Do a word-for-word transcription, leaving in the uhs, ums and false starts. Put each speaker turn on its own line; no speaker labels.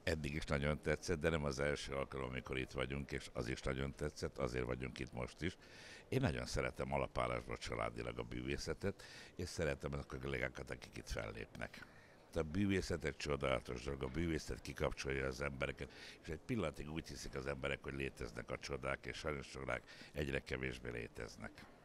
Eddig is nagyon tetszett, de nem az első alkalom, amikor itt vagyunk, és az is nagyon tetszett, azért vagyunk itt most is. Én nagyon szeretem alapállásban családilag a bűvészetet, és szeretem azokat a kollégákat, akik itt fellépnek. A bűvészet egy csodálatos dolog, a bűvészet kikapcsolja az embereket, és egy pillanatig úgy hiszik az emberek, hogy léteznek a csodák, és sajnos csodák egyre kevésbé léteznek.